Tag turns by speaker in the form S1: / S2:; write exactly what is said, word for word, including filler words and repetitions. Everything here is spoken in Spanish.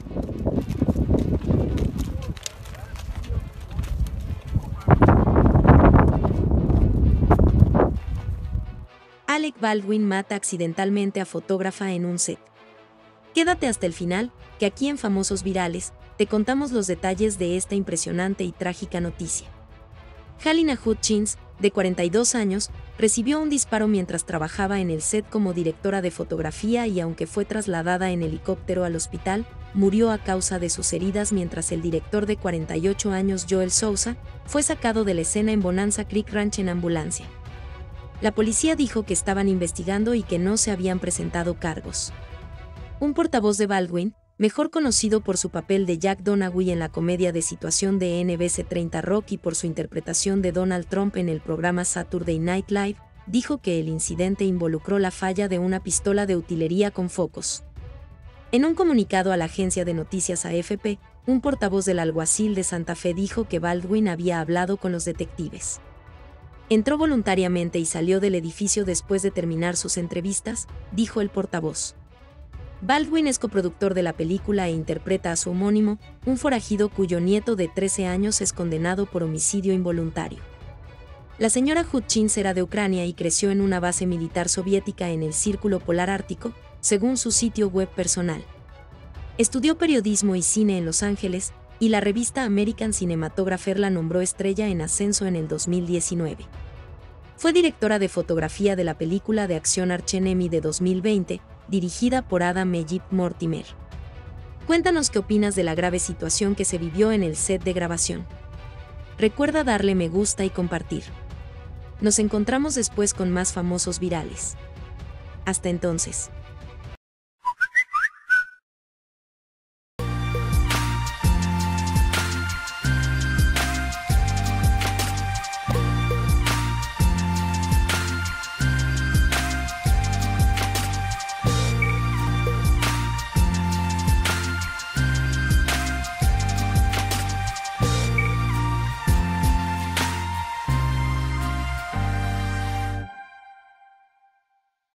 S1: Alec Baldwin mata accidentalmente a fotógrafa en un set. Quédate hasta el final, que aquí en Famosos Virales, te contamos los detalles de esta impresionante y trágica noticia. Halyna Hutchins, de cuarenta y dos años, recibió un disparo mientras trabajaba en el set como directora de fotografía y aunque fue trasladada en helicóptero al hospital, murió a causa de sus heridas mientras el director de cuarenta y ocho años Joel Souza fue sacado de la escena en Bonanza Creek Ranch en ambulancia. La policía dijo que estaban investigando y que no se habían presentado cargos. Un portavoz de Baldwin, mejor conocido por su papel de Jack Donaghy en la comedia de situación de N B C treinta Rock y por su interpretación de Donald Trump en el programa Saturday Night Live, dijo que el incidente involucró la falla de una pistola de utilería con focos. En un comunicado a la agencia de noticias A F P, un portavoz del alguacil de Santa Fe dijo que Baldwin había hablado con los detectives. Entró voluntariamente y salió del edificio después de terminar sus entrevistas, dijo el portavoz. Baldwin es coproductor de la película e interpreta a su homónimo, un forajido cuyo nieto de trece años es condenado por homicidio involuntario. La señora Hutchins era de Ucrania y creció en una base militar soviética en el Círculo Polar Ártico, según su sitio web personal. Estudió periodismo y cine en Los Ángeles, y la revista American Cinematographer la nombró estrella en ascenso en el dos mil diecinueve. Fue directora de fotografía de la película de acción Arch Enemy de dos mil veinte, dirigida por Adam Egypt Mortimer. Cuéntanos qué opinas de la grave situación que se vivió en el set de grabación. Recuerda darle me gusta y compartir. Nos encontramos después con más Famosos Virales. Hasta entonces.